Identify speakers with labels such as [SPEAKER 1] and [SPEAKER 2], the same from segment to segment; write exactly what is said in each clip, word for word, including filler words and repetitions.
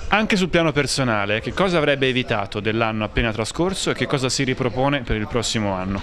[SPEAKER 1] Anche sul piano personale, che cosa avrebbe evitato dell'anno appena trascorso e che cosa si ripropone per il prossimo anno?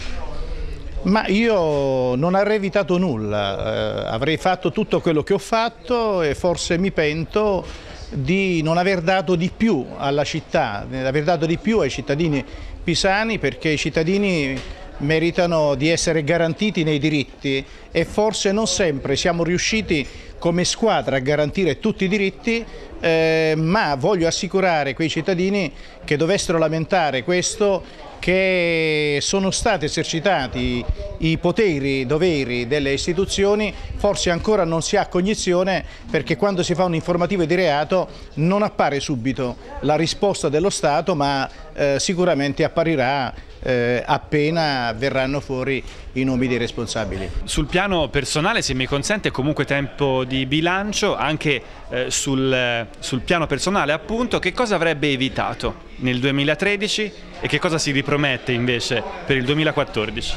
[SPEAKER 2] Ma io non avrei evitato nulla, eh, avrei fatto tutto quello che ho fatto e forse mi pento di non aver dato di più alla città, di aver dato di più ai cittadini pisani, perché i cittadini meritano di essere garantiti nei diritti e forse non sempre siamo riusciti come squadra a garantire tutti i diritti, eh, ma voglio assicurare quei cittadini che dovessero lamentare questo che sono stati esercitati i poteri, i doveri delle istituzioni, forse ancora non si ha cognizione, perché quando si fa un'informativa di reato non appare subito la risposta dello Stato, ma eh, sicuramente apparirà eh, appena verranno fuori i nomi dei responsabili.
[SPEAKER 1] Sul piano personale, se mi consente, comunque tempo di bilancio, anche eh, sul, sul piano personale appunto, che cosa avrebbe evitato nel duemilatredici e che cosa si ripromette invece per il duemilaquattordici?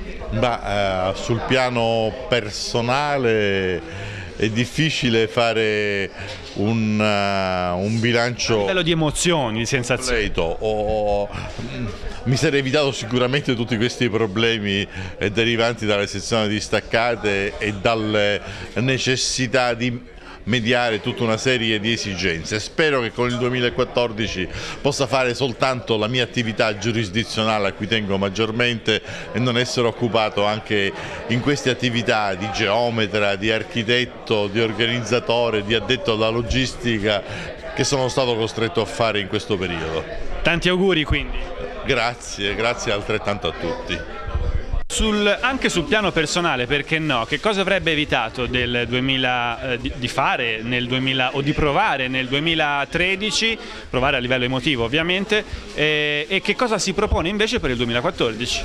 [SPEAKER 3] Ma, eh, sul piano personale è difficile fare un, uh, un bilancio.
[SPEAKER 1] A livello di emozioni, di sensazioni.
[SPEAKER 3] O, o, mi sarei evitato sicuramente tutti questi problemi eh, derivanti dalle sezioni distaccate e dalle necessità di mediare tutta una serie di esigenze. Spero che con il duemilaquattordici possa fare soltanto la mia attività giurisdizionale a cui tengo maggiormente e non essere occupato anche in queste attività di geometra, di architetto, di organizzatore, di addetto alla logistica che sono stato costretto a fare in questo periodo.
[SPEAKER 1] Tanti auguri quindi.
[SPEAKER 3] Grazie, grazie altrettanto a tutti.
[SPEAKER 1] Sul, anche sul piano personale, perché no, che cosa avrebbe evitato del duemila, eh, di, di fare nel duemila o di provare nel duemilatredici, provare a livello emotivo ovviamente, eh, e che cosa si propone invece per il duemilaquattordici?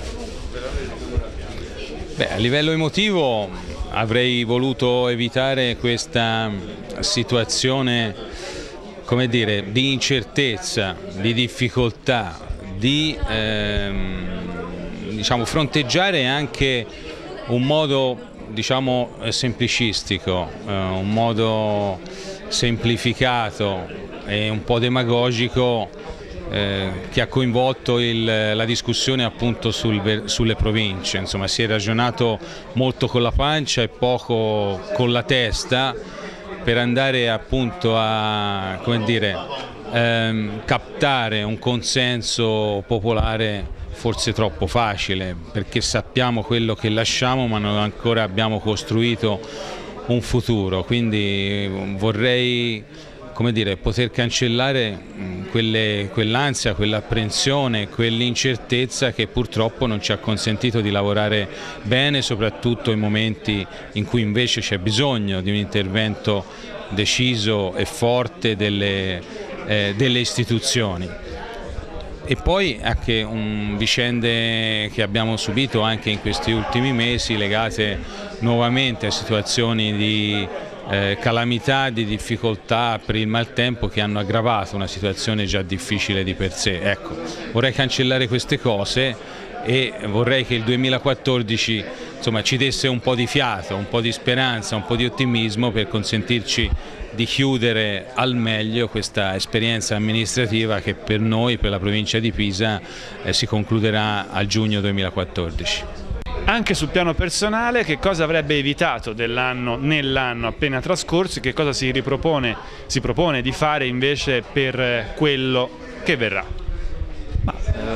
[SPEAKER 4] Beh, a livello emotivo avrei voluto evitare questa situazione, come dire, di incertezza, di difficoltà, di ehm, diciamo, fronteggiare anche un modo, diciamo, semplicistico, eh, un modo semplificato e un po' demagogico eh, che ha coinvolto il, la discussione appunto sul, sulle province. Insomma, si è ragionato molto con la pancia e poco con la testa per andare appunto a, come dire, ehm, captare un consenso popolare forse troppo facile, perché sappiamo quello che lasciamo ma non ancora abbiamo costruito un futuro, quindi vorrei, come dire, poter cancellare quell'ansia, quell'apprensione, quell'incertezza che purtroppo non ci ha consentito di lavorare bene, soprattutto in momenti in cui invece c'è bisogno di un intervento deciso e forte delle, eh, delle istituzioni. E poi anche un, vicende che abbiamo subito anche in questi ultimi mesi legate nuovamente a situazioni di eh, calamità, di difficoltà per il maltempo che hanno aggravato una situazione già difficile di per sé. Ecco, vorrei cancellare queste cose e vorrei che il duemilaquattordici insomma, ci desse un po' di fiato, un po' di speranza, un po' di ottimismo per consentirci di chiudere al meglio questa esperienza amministrativa che per noi, per la provincia di Pisa, eh, si concluderà a giugno duemilaquattordici.
[SPEAKER 1] Anche sul piano personale, che cosa avrebbe evitato dell'anno nell'anno appena trascorso e che cosa si ripropone, si propone di fare invece per quello che verrà?
[SPEAKER 5] Ma,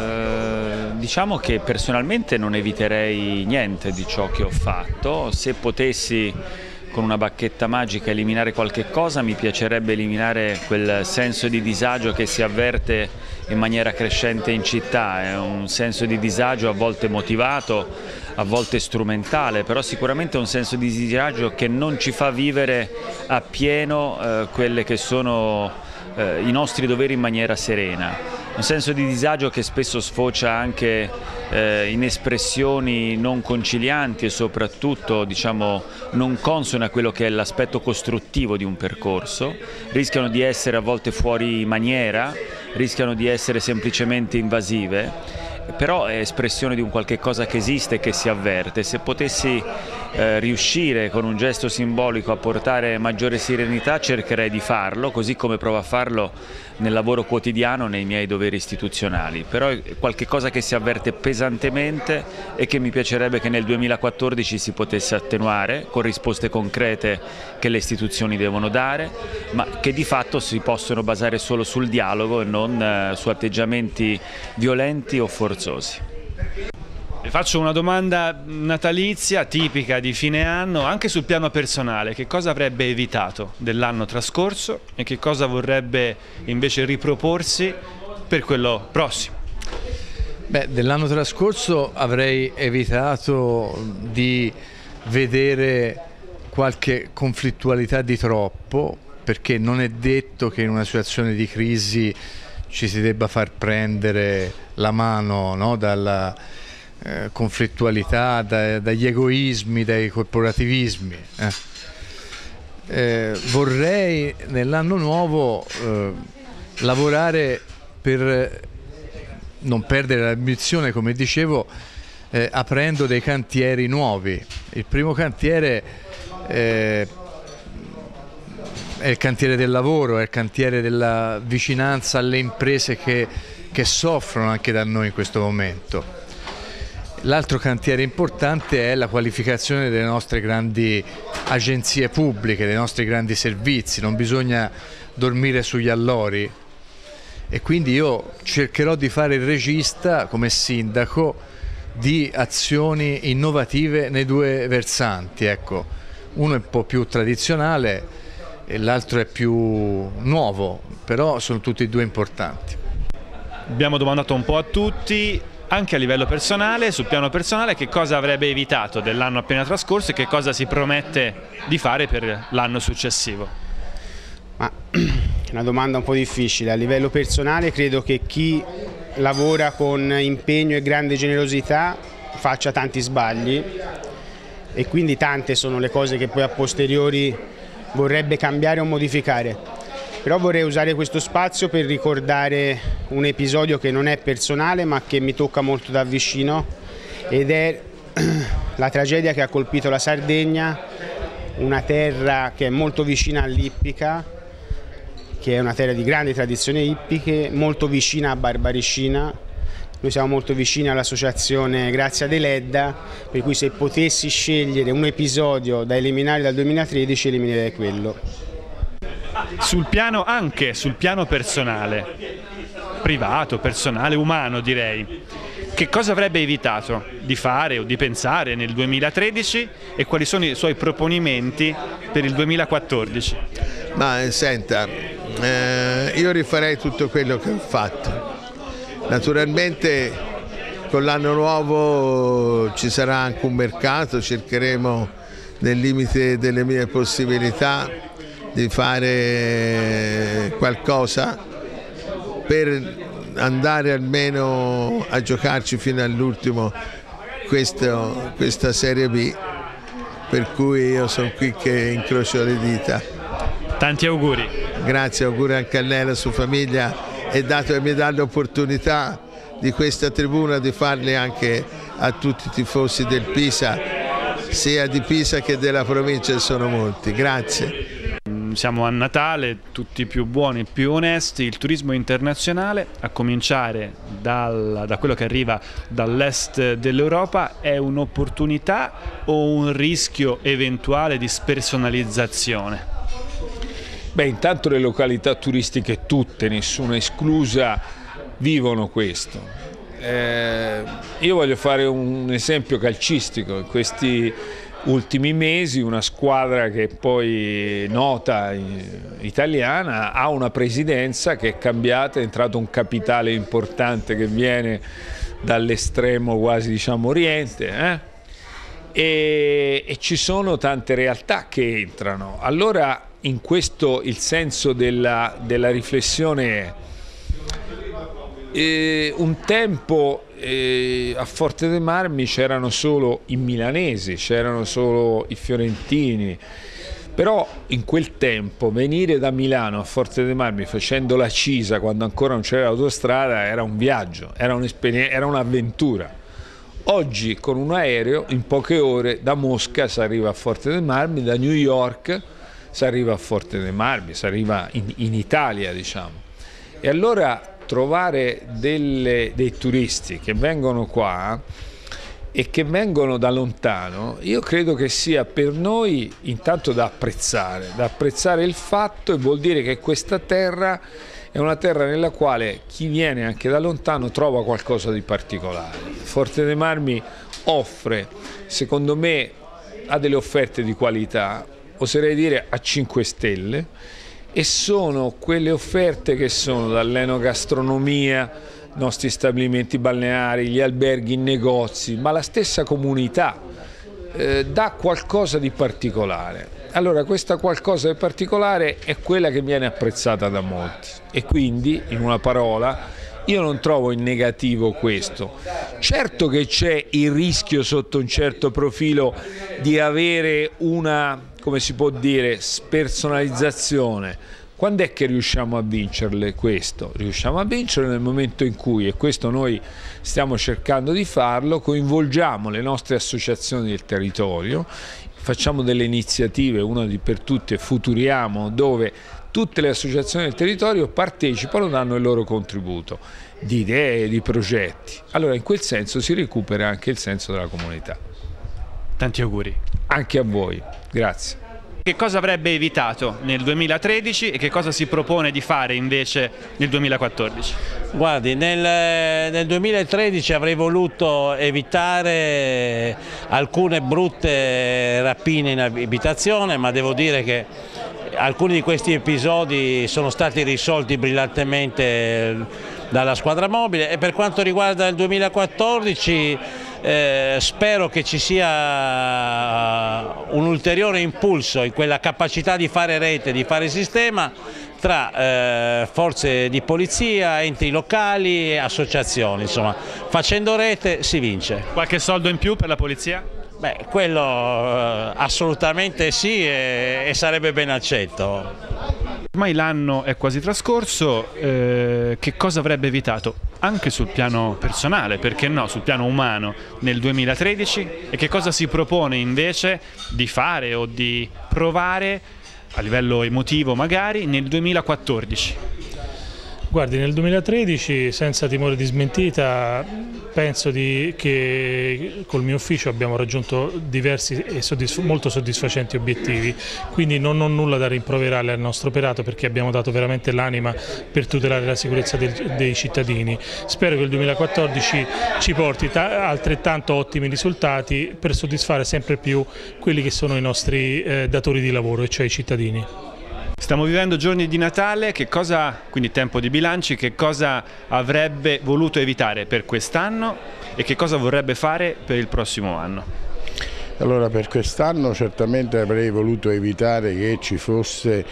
[SPEAKER 5] eh, diciamo che personalmente non eviterei niente di ciò che ho fatto. Se potessi con una bacchetta magica eliminare qualche cosa, mi piacerebbe eliminare quel senso di disagio che si avverte in maniera crescente in città. È un senso di disagio a volte motivato, a volte strumentale, però sicuramente è un senso di disagio che non ci fa vivere appieno eh, quelle che sono eh, i nostri doveri in maniera serena. Un senso di disagio che spesso sfocia anche eh, in espressioni non concilianti e soprattutto, diciamo, non consone a quello che è l'aspetto costruttivo di un percorso. Rischiano di essere a volte fuori maniera, rischiano di essere semplicemente invasive, però è espressione di un qualche cosa che esiste e che si avverte. Se potessi eh, riuscire con un gesto simbolico a portare maggiore serenità, cercherei di farlo, così come provo a farlo nel lavoro quotidiano, nei miei doveri istituzionali. Però è qualcosa che si avverte pesantemente e che mi piacerebbe che nel duemilaquattordici si potesse attenuare con risposte concrete che le istituzioni devono dare, ma che di fatto si possono basare solo sul dialogo e non eh, su atteggiamenti violenti o forzosi.
[SPEAKER 1] Le faccio una domanda natalizia tipica di fine anno, anche sul piano personale. Che cosa avrebbe evitato dell'anno trascorso e che cosa vorrebbe invece riproporsi per quello prossimo?
[SPEAKER 6] Beh, dell'anno trascorso avrei evitato di vedere qualche conflittualità di troppo, perché non è detto che in una situazione di crisi ci si debba far prendere la mano, no, dalla eh, conflittualità, da, dagli egoismi, dai corporativismi. Eh. Eh, vorrei nell'anno nuovo eh, lavorare per non perdere l'ambizione, come dicevo, eh, aprendo dei cantieri nuovi. Il primo cantiere eh, è il cantiere del lavoro, è il cantiere della vicinanza alle imprese che, che soffrono anche da noi in questo momento. L'altro cantiere importante è la qualificazione delle nostre grandi agenzie pubbliche, dei nostri grandi servizi. Non bisogna dormire sugli allori e quindi io cercherò di fare il regista come sindaco di azioni innovative nei due versanti. Ecco, uno è un po' più tradizionale e l'altro è più nuovo, però sono tutti e due importanti.
[SPEAKER 1] Abbiamo domandato un po' a tutti, anche a livello personale, sul piano personale, che cosa avrebbe evitato dell'anno appena trascorso e che cosa si promette di fare per l'anno successivo.
[SPEAKER 7] Ma è una domanda un po' difficile. A livello personale credo che chi lavora con impegno e grande generosità faccia tanti sbagli e quindi tante sono le cose che poi a posteriori vorrebbe cambiare o modificare. Però vorrei usare questo spazio per ricordare un episodio che non è personale ma che mi tocca molto da vicino, ed è la tragedia che ha colpito la Sardegna, una terra che è molto vicina all'ippica, che è una terra di grandi tradizioni ippiche, molto vicina a Barbaricina. Noi siamo molto vicini all'associazione Grazia Deledda, per cui se potessi scegliere un episodio da eliminare dal duemilatredici eliminerei quello.
[SPEAKER 1] Sul piano, anche sul piano personale, privato, personale, umano direi, che cosa avrebbe evitato di fare o di pensare nel duemilatredici e quali sono i suoi proponimenti per il duemilaquattordici?
[SPEAKER 8] Ma senta, eh, io rifarei tutto quello che ho fatto. Naturalmente con l'anno nuovo ci sarà anche un mercato, cercheremo nel limite delle mie possibilità di fare qualcosa per andare almeno a giocarci fino all'ultimo questa Serie B, per cui io sono qui che incrocio le dita.
[SPEAKER 1] Tanti auguri.
[SPEAKER 8] Grazie, auguri anche a lei e alla sua famiglia, e dato che mi dà l'opportunità di questa tribuna di farli anche a tutti i tifosi del Pisa, sia di Pisa che della provincia, sono molti. Grazie.
[SPEAKER 1] Siamo a Natale, tutti più buoni, più onesti. Il turismo internazionale, a cominciare dal, da quello che arriva dall'est dell'Europa, è un'opportunità o un rischio eventuale di spersonalizzazione?
[SPEAKER 4] Beh, intanto le località turistiche tutte, nessuna esclusa, vivono questo. Eh, io voglio fare un esempio calcistico. In questi ultimi mesi una squadra che poi nota italiana ha una presidenza che è cambiata, è entrato un capitale importante che viene dall'estremo quasi, diciamo, oriente, eh? e, e ci sono tante realtà che entrano. Allora in questo il senso della, della riflessione è eh, un tempo E a Forte dei Marmi c'erano solo i milanesi, c'erano solo i fiorentini, però in quel tempo venire da Milano a Forte dei Marmi facendo la Cisa quando ancora non c'era l'autostrada era un viaggio, era un'avventura.
[SPEAKER 9] Oggi con un aereo in poche ore da Mosca si arriva a Forte dei Marmi, da New York si arriva a Forte dei Marmi, si arriva in, in Italia, diciamo. E allora trovare delle, dei turisti che vengono qua e che vengono da lontano, io credo che sia per noi intanto da apprezzare, da apprezzare il fatto, e vuol dire che questa terra è una terra nella quale chi viene anche da lontano trova qualcosa di particolare. Forte dei Marmi offre, secondo me, ha delle offerte di qualità, oserei dire a cinque stelle, e sono quelle offerte che sono dall'enogastronomia, nostri stabilimenti balneari, gli alberghi, i negozi, ma la stessa comunità eh, dà qualcosa di particolare. Allora questa qualcosa di particolare è quella che viene apprezzata da molti, e quindi, in una parola, io non trovo in negativo questo. Certo che c'è il rischio sotto un certo profilo di avere una, come si può dire, spersonalizzazione. Quando è che riusciamo a vincerle questo? Riusciamo a vincerle nel momento in cui, e questo noi stiamo cercando di farlo, coinvolgiamo le nostre associazioni del territorio, facciamo delle iniziative, una di per tutte Futuriamo, dove tutte le associazioni del territorio partecipano, danno il loro contributo di idee, di progetti. Allora in quel senso si recupera anche il senso della comunità.
[SPEAKER 1] Tanti auguri.
[SPEAKER 9] Anche a voi, grazie.
[SPEAKER 1] Che cosa avrebbe evitato nel duemilatredici e che cosa si propone di fare invece nel duemilaquattordici?
[SPEAKER 10] Guardi, nel, nel duemilatredici avrei voluto evitare alcune brutte rapine in abitazione, ma devo dire che alcuni di questi episodi sono stati risolti brillantemente dalla squadra mobile, e per quanto riguarda il duemilaquattordici eh, spero che ci sia un ulteriore impulso in quella capacità di fare rete, di fare sistema tra eh, forze di polizia, enti locali e associazioni. Insomma, facendo rete si vince.
[SPEAKER 1] Qualche soldo in più per la polizia?
[SPEAKER 10] Beh, quello eh, assolutamente sì, e, e sarebbe ben accetto.
[SPEAKER 1] Ormai l'anno è quasi trascorso, eh, che cosa avrebbe evitato anche sul piano personale, perché no, sul piano umano nel duemilatredici, e che cosa si propone invece di fare o di provare a livello emotivo magari nel duemilaquattordici?
[SPEAKER 11] Guardi, nel duemilatredici, senza timore di smentita, penso di, che col mio ufficio abbiamo raggiunto diversi e soddisf molto soddisfacenti obiettivi, quindi non ho nulla da rimproverare al nostro operato, perché abbiamo dato veramente l'anima per tutelare la sicurezza del, dei cittadini. Spero che il duemilaquattordici ci porti altrettanto ottimi risultati per soddisfare sempre più quelli che sono i nostri eh, datori di lavoro, e cioè i cittadini.
[SPEAKER 1] Stiamo vivendo giorni di Natale, che cosa, quindi tempo di bilanci, che cosa avrebbe voluto evitare per quest'anno e che cosa vorrebbe fare per il prossimo anno?
[SPEAKER 12] Allora, per quest'anno certamente avrei voluto evitare che ci fosse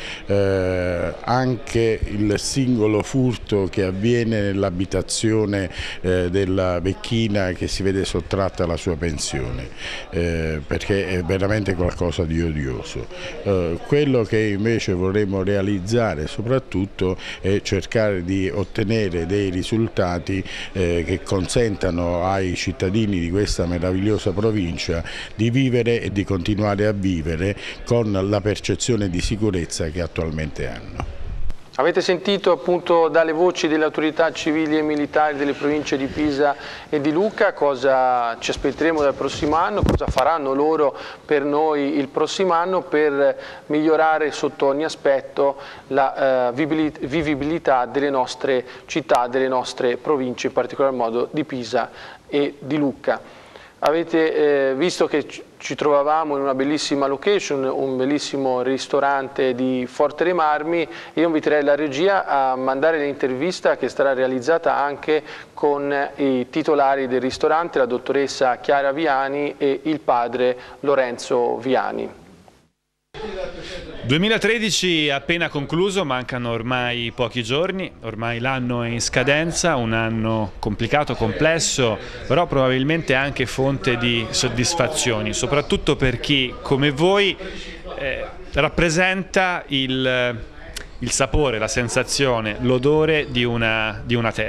[SPEAKER 12] eh, anche il singolo furto che avviene nell'abitazione eh, della vecchina che si vede sottratta alla sua pensione, eh, perché è veramente qualcosa di odioso. Eh, quello che invece vorremmo realizzare soprattutto è cercare di ottenere dei risultati eh, che consentano ai cittadini di questa meravigliosa provincia di vivere e di continuare a vivere con la percezione di sicurezza che attualmente hanno.
[SPEAKER 13] Avete sentito appunto dalle voci delle autorità civili e militari delle province di Pisa e di Lucca cosa ci aspetteremo dal prossimo anno, cosa faranno loro per noi il prossimo anno per migliorare sotto ogni aspetto la uh, vivibilità delle nostre città, delle nostre province, in particolar modo di Pisa e di Lucca. Avete eh, visto che ci trovavamo in una bellissima location, un bellissimo ristorante di Forte dei Marmi, e io inviterei la regia a mandare l'intervista che sarà realizzata anche con i titolari del ristorante, la dottoressa Chiara Viani e il padre Lorenzo Viani.
[SPEAKER 1] duemilatredici appena concluso, mancano ormai pochi giorni, ormai l'anno è in scadenza, un anno complicato, complesso, però probabilmente anche fonte di soddisfazioni, soprattutto per chi come voi eh, rappresenta il, il sapore, la sensazione, l'odore di una, di una terra.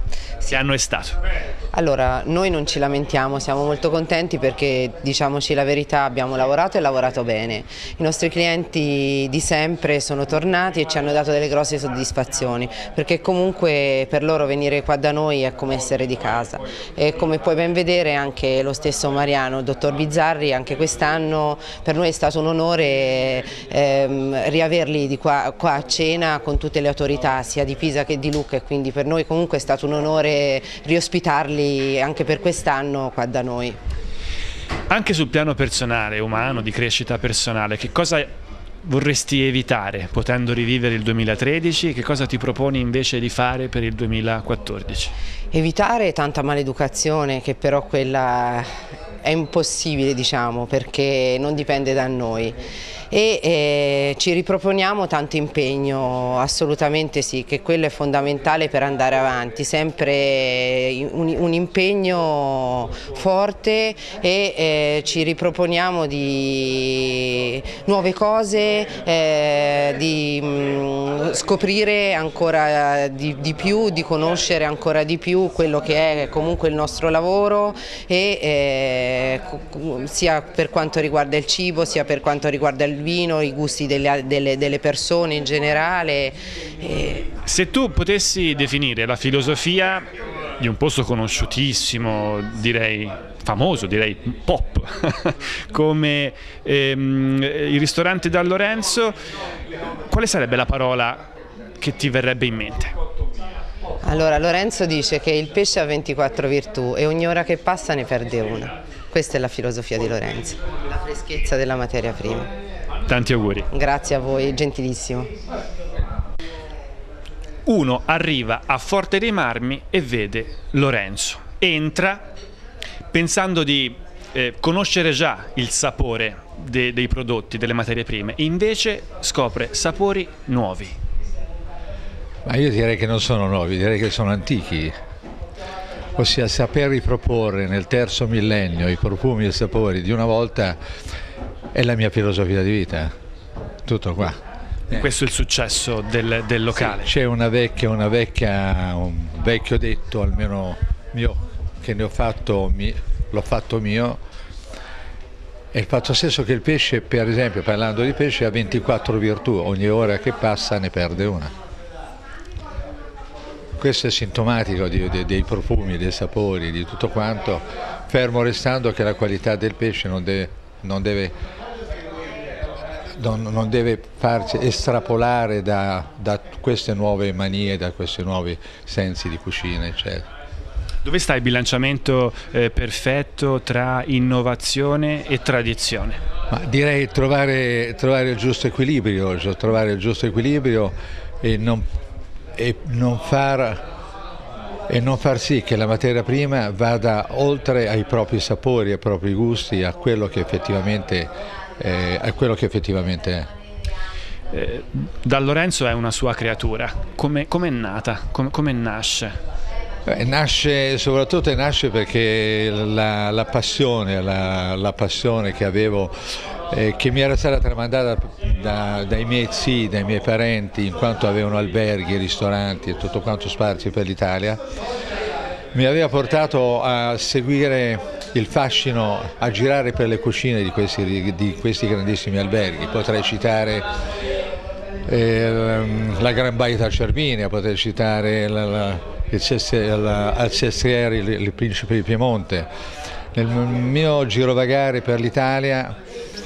[SPEAKER 1] Che anno è stato?
[SPEAKER 14] Allora, noi non ci lamentiamo, siamo molto contenti perché, diciamoci la verità, abbiamo lavorato e lavorato bene. I nostri clienti di sempre sono tornati e ci hanno dato delle grosse soddisfazioni, perché comunque per loro venire qua da noi è come essere di casa. E come puoi ben vedere anche lo stesso Mariano, il dottor Bizzarri, anche quest'anno per noi è stato un onore ehm, riaverli di qua, qua a cena con tutte le autorità, sia di Pisa che di Lucca, e quindi per noi comunque è stato un onore riospitarli anche per quest'anno qua da noi.
[SPEAKER 1] Anche sul piano personale, umano, di crescita personale, che cosa vorresti evitare potendo rivivere il duemilatredici? Che cosa ti proponi invece di fare per il duemilaquattordici?
[SPEAKER 14] Evitare tanta maleducazione, che però quella è impossibile, diciamo, perché non dipende da noi. E eh, ci riproponiamo tanto impegno, assolutamente sì, che quello è fondamentale per andare avanti, sempre un, un impegno forte, e eh, ci riproponiamo di nuove cose, eh, di mh, scoprire ancora di, di più, di conoscere ancora di più quello che è comunque il nostro lavoro, e eh, sia per quanto riguarda il cibo, sia per quanto riguarda il vino, i gusti delle, delle, delle persone in generale. E...
[SPEAKER 1] Se tu potessi definire la filosofia di un posto conosciutissimo, direi famoso, direi pop, come ehm, il ristorante Dal Lorenzo, quale sarebbe la parola che ti verrebbe in mente?
[SPEAKER 14] Allora, Lorenzo dice che il pesce ha ventiquattro virtù e ogni ora che passa ne perde una. Questa è la filosofia di Lorenzo, la freschezza della materia prima.
[SPEAKER 1] Tanti auguri.
[SPEAKER 14] Grazie a voi, gentilissimo.
[SPEAKER 1] Uno arriva a Forte dei Marmi e vede Lorenzo. Entra pensando di eh, conoscere già il sapore de dei prodotti, delle materie prime, e invece scopre sapori nuovi.
[SPEAKER 15] Ma io direi che non sono nuovi, direi che sono antichi. Ossia, saper riproporre nel terzo millennio i profumi e i sapori di una volta è la mia filosofia di vita, tutto qua.
[SPEAKER 1] Eh. Questo è il successo del, del locale.
[SPEAKER 15] C'è una vecchia, una vecchia, un vecchio detto, almeno mio, che ne ho fatto, l'ho fatto mio, è il fatto stesso che il pesce, per esempio, parlando di pesce, ha ventiquattro virtù, ogni ora che passa ne perde una. Questo è sintomatico di, di, dei profumi, dei sapori, di tutto quanto, fermo restando che la qualità del pesce non deve, non deve, non, non deve farsi estrapolare da, da queste nuove manie, da questi nuovi sensi di cucina, eccetera.
[SPEAKER 1] Dove sta il bilanciamento eh, perfetto tra innovazione e tradizione?
[SPEAKER 15] Ma direi trovare, trovare il giusto equilibrio, trovare il giusto equilibrio e non E non, far, e non far sì che la materia prima vada oltre ai propri sapori, ai propri gusti, a quello che effettivamente, eh, a quello che effettivamente è.
[SPEAKER 1] Eh, Dal Lorenzo è una sua creatura, come è nata, come, come nasce?
[SPEAKER 15] Eh, nasce, soprattutto nasce perché la, la passione, la, la passione che avevo, eh, che mi era stata tramandata da, dai miei zii, dai miei parenti, in quanto avevano alberghi, ristoranti e tutto quanto sparsi per l'Italia, mi aveva portato a seguire il fascino, a girare per le cucine di questi, di questi grandissimi alberghi. Potrei citare eh, la Gran Baita a Cervinia, potrei citare la, la, il Alcestieri, il, il Principe di Piemonte. Nel mio girovagare per l'Italia,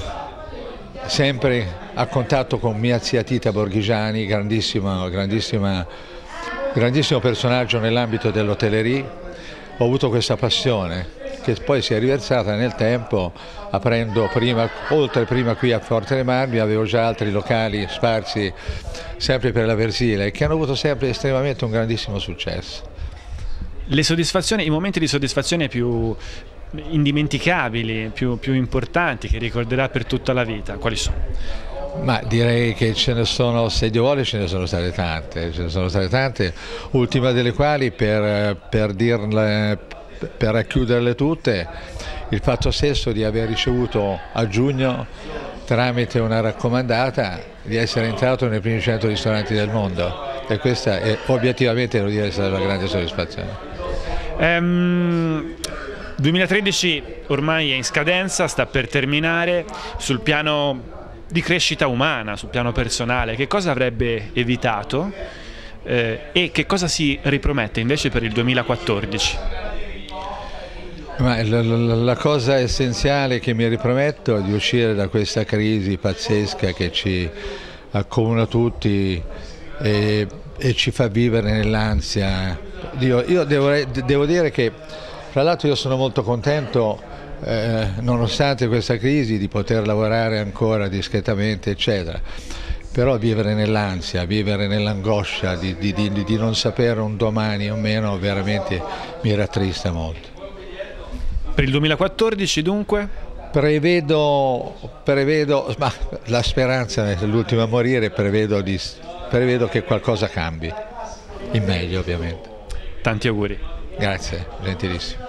[SPEAKER 15] sempre a contatto con mia zia Tita Borghigiani, grandissima, grandissima, grandissimo personaggio nell'ambito dell'hotellerie, ho avuto questa passione che poi si è riversata nel tempo, aprendo prima, oltre prima qui a Forte dei Marmi, avevo già altri locali sparsi sempre per la Versilia e che hanno avuto sempre estremamente un grandissimo successo.
[SPEAKER 1] Le soddisfazioni, i momenti di soddisfazione più indimenticabili, più, più importanti, che ricorderà per tutta la vita, quali sono?
[SPEAKER 15] Ma direi che ce ne sono, se Dio vuole ce ne sono state tante, ce ne sono state tante, ultima delle quali, per, per dirle, per racchiuderle tutte, il fatto stesso di aver ricevuto a giugno, tramite una raccomandata, di essere entrato nei primi cento ristoranti del mondo. E questa è obiettivamente, devo dire, è stata una grande soddisfazione.
[SPEAKER 1] Um, duemilatredici ormai è in scadenza, sta per terminare. Sul piano di crescita umana, sul piano personale, che cosa avrebbe evitato eh, e che cosa si ripromette invece per il duemilaquattordici?
[SPEAKER 15] Ma la, la, la cosa essenziale che mi riprometto è di uscire da questa crisi pazzesca che ci accomuna tutti e, e ci fa vivere nell'ansia. Io, io devo, devo dire che, fra l'altro, io sono molto contento, eh, nonostante questa crisi, di poter lavorare ancora discretamente, eccetera. Però vivere nell'ansia, vivere nell'angoscia di, di, di, di non sapere un domani o meno, veramente mi rattrista molto.
[SPEAKER 1] Per il duemilaquattordici dunque?
[SPEAKER 15] Prevedo, prevedo ma la speranza è l'ultima a morire, prevedo, di, prevedo che qualcosa cambi, in meglio ovviamente.
[SPEAKER 1] Tanti auguri.
[SPEAKER 15] Grazie, gentilissimo.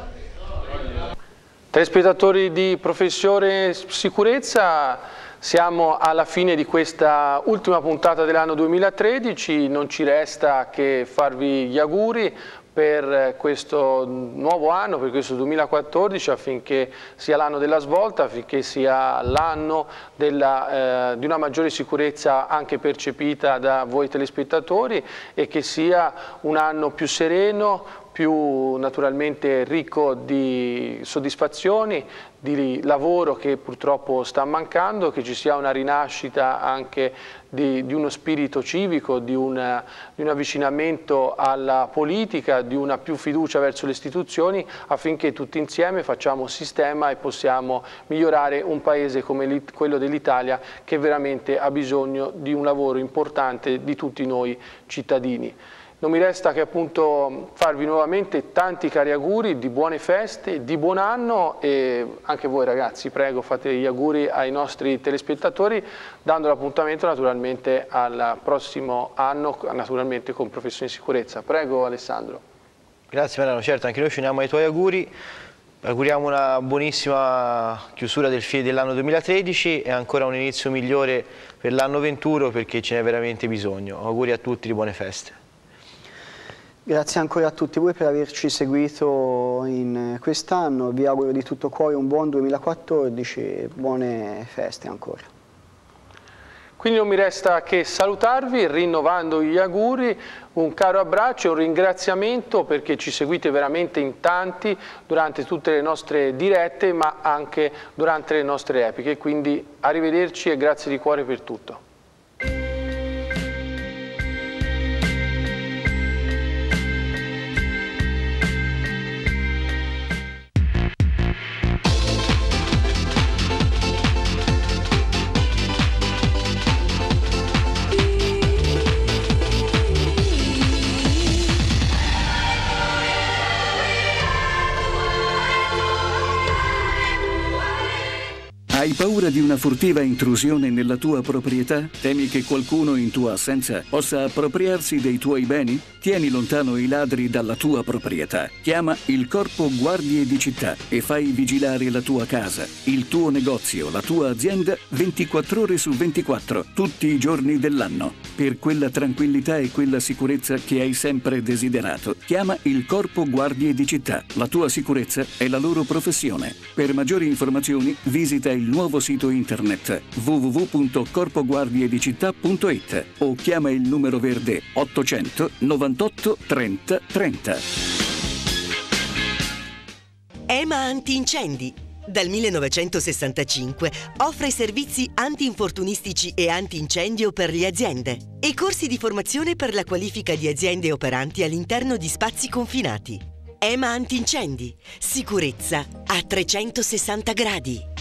[SPEAKER 13] Telespettatori di Professione Sicurezza, siamo alla fine di questa ultima puntata dell'anno duemilatredici, non ci resta che farvi gli auguri per questo nuovo anno, per questo duemilaquattordici, affinché sia l'anno della svolta, affinché sia l'anno eh, di una maggiore sicurezza anche percepita da voi telespettatori e che sia un anno più sereno, più naturalmente ricco di soddisfazioni, di lavoro che purtroppo sta mancando, che ci sia una rinascita anche di, di uno spirito civico, di, una, di un avvicinamento alla politica, di una più fiducia verso le istituzioni, affinché tutti insieme facciamo sistema e possiamo migliorare un paese come quello dell'Italia, che veramente ha bisogno di un lavoro importante di tutti noi cittadini. Non mi resta che appunto farvi nuovamente tanti cari auguri, di buone feste, di buon anno, e anche voi ragazzi, prego, fate gli auguri ai nostri telespettatori, dando l'appuntamento naturalmente al prossimo anno, naturalmente con Professione Sicurezza. Prego Alessandro.
[SPEAKER 16] Grazie Mariano, certo, anche noi ci uniamo ai tuoi auguri, auguriamo una buonissima chiusura del fine dell'anno duemilatredici e ancora un inizio migliore per l'anno venturo, perché ce n'è veramente bisogno. Auguri a tutti di buone feste.
[SPEAKER 17] Grazie ancora a tutti voi per averci seguito in quest'anno, vi auguro di tutto cuore un buon duemilaquattordici e buone feste ancora.
[SPEAKER 13] Quindi non mi resta che salutarvi rinnovando gli auguri, un caro abbraccio e un ringraziamento perché ci seguite veramente in tanti durante tutte le nostre dirette ma anche durante le nostre epiche, quindi arrivederci e grazie di cuore per tutto.
[SPEAKER 18] Hai paura di una furtiva intrusione nella tua proprietà? Temi che qualcuno in tua assenza possa appropriarsi dei tuoi beni? Tieni lontano i ladri dalla tua proprietà. Chiama il Corpo Guardie di Città e fai vigilare la tua casa, il tuo negozio, la tua azienda ventiquattro ore su ventiquattro, tutti i giorni dell'anno, per quella tranquillità e quella sicurezza che hai sempre desiderato. Chiama il Corpo Guardie di Città. La tua sicurezza è la loro professione. Per maggiori informazioni visita il nuovo sito internet w w w punto corpo guardie di città punto i t o chiama il numero verde ottocento novantotto trenta trenta.
[SPEAKER 19] EMA Antincendi. Dal millenovecentosessantacinque offre servizi antinfortunistici e antincendio per le aziende e corsi di formazione per la qualifica di aziende operanti all'interno di spazi confinati. EMA Antincendi. Sicurezza a trecentosessanta gradi.